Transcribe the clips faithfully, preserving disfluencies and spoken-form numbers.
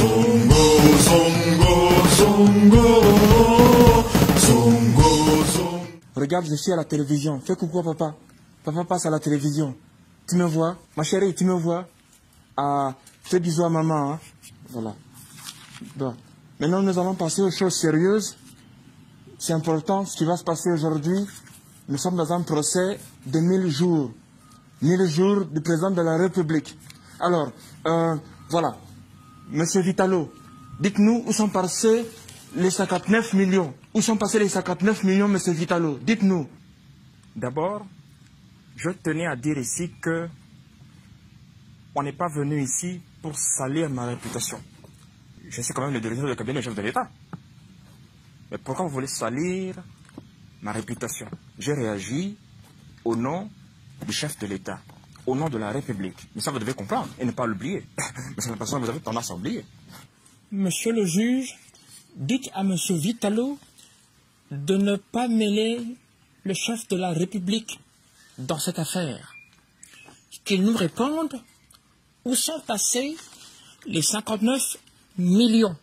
Regarde, je suis à la télévision. Fais coucou à papa. Papa passe à la télévision. Tu me vois? Ma chérie, tu me vois? Ah, fais bisous à maman. Hein? Voilà. Bon. Maintenant, nous allons passer aux choses sérieuses. C'est important ce qui va se passer aujourd'hui. Nous sommes dans un procès de mille jours. mille jours du président de la République. Alors, euh, voilà. Monsieur Vitalo, dites-nous où sont passés les cinquante-neuf millions. Où sont passés les cinquante-neuf millions, monsieur Vitalo? Dites-nous. D'abord, je tenais à dire ici que on n'est pas venu ici pour salir ma réputation. Je suis quand même le directeur de cabinet du chef de l'État. Mais pourquoi vous voulez salir ma réputation? J'ai réagi au nom du chef de l'État, au nom de la République. Mais ça, vous devez comprendre et ne pas l'oublier. Mais c'est l'impression que vous avez tendance à oublier. Monsieur le juge, dites à monsieur Vitalo de ne pas mêler le chef de la République dans cette affaire. Qu'il nous réponde où sont passés les cinquante-neuf millions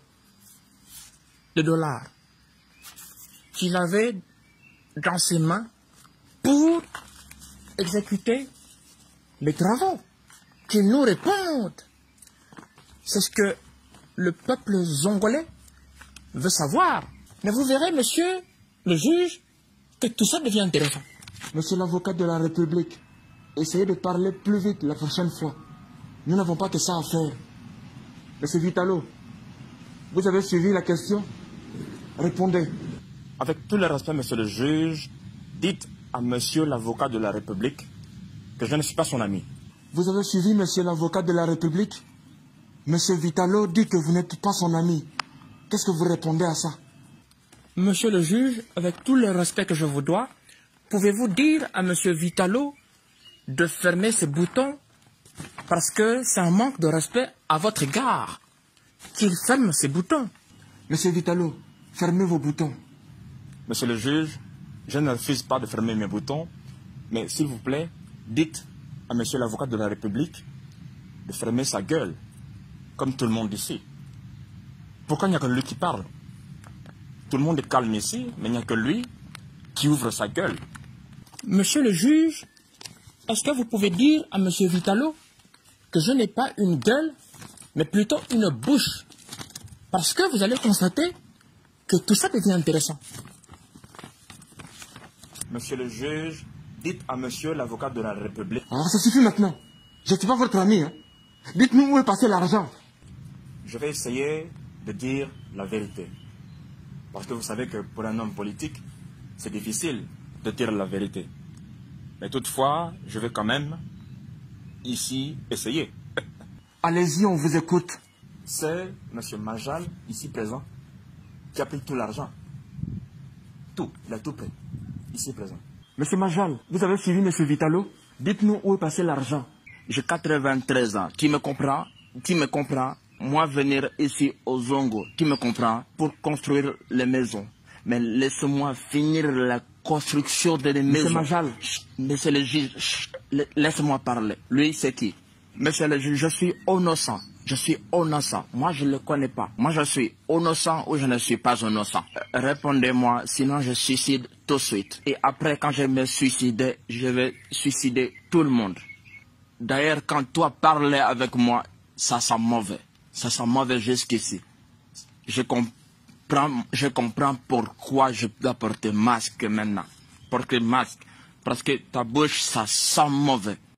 de dollars qu'il avait dans ses mains pour exécuter les travaux. Qu'il nous réponde. C'est ce que le peuple zongolais veut savoir. Mais vous verrez, monsieur le juge, que tout ça devient intéressant. Monsieur l'avocat de la République, essayez de parler plus vite la prochaine fois. Nous n'avons pas que ça à faire. Monsieur Vitalo, vous avez suivi la question? Répondez. Avec tout le respect, monsieur le juge, dites à monsieur l'avocat de la République que je ne suis pas son ami. Vous avez suivi monsieur l'avocat de la République? Monsieur Vitalo dit que vous n'êtes pas son ami. Qu'est-ce que vous répondez à ça? Monsieur le juge, avec tout le respect que je vous dois, pouvez-vous dire à monsieur Vitalo de fermer ses boutons parce que c'est un manque de respect à votre égard qu'il ferme ses boutons. Monsieur Vitalo, fermez vos boutons. Monsieur le juge, je ne refuse pas de fermer mes boutons, mais s'il vous plaît, dites à monsieur l'avocat de la République de fermer sa gueule, comme tout le monde ici. Pourquoi il n'y a que lui qui parle? Tout le monde est calme ici, mais il n'y a que lui qui ouvre sa gueule. Monsieur le juge, est-ce que vous pouvez dire à monsieur Vitalo que je n'ai pas une gueule, mais plutôt une bouche? Parce que vous allez constater que tout ça devient intéressant. Monsieur le juge, dites à monsieur l'avocat de la République... Alors ça suffit maintenant. Je ne suis pas votre ami. Hein. Dites-nous où est passé l'argent. Je vais essayer de dire la vérité. Parce que vous savez que pour un homme politique, c'est difficile de dire la vérité. Mais toutefois, je vais quand même, ici, essayer. Allez-y, on vous écoute. C'est monsieur Majal, ici présent, qui a pris tout l'argent. Tout, il a tout pris, ici présent. Monsieur Majal, vous avez suivi monsieur Vitalo? Dites-nous où est passé l'argent. J'ai quatre-vingt-treize ans. Tu me comprends? Tu me comprends? Moi, venir ici au Zongo, tu me comprends? Pour construire les maisons. Mais laisse-moi finir la construction de les maisons. Monsieur Majal. Chut, monsieur le juge, chut, laisse-moi parler. Lui, c'est qui? Monsieur le juge, je suis innocent. Je suis innocent. Moi, je ne le connais pas. Moi, je suis innocent ou je ne suis pas innocent. Euh, Répondez-moi, sinon je suicide tout de suite. Et après, quand je me suicide, je vais suicider tout le monde. D'ailleurs, quand toi parlais avec moi, ça sent mauvais. Ça sent mauvais jusqu'ici. Je comprends, je comprends pourquoi je dois porter masque maintenant. Porter masque. Parce que ta bouche, ça sent mauvais.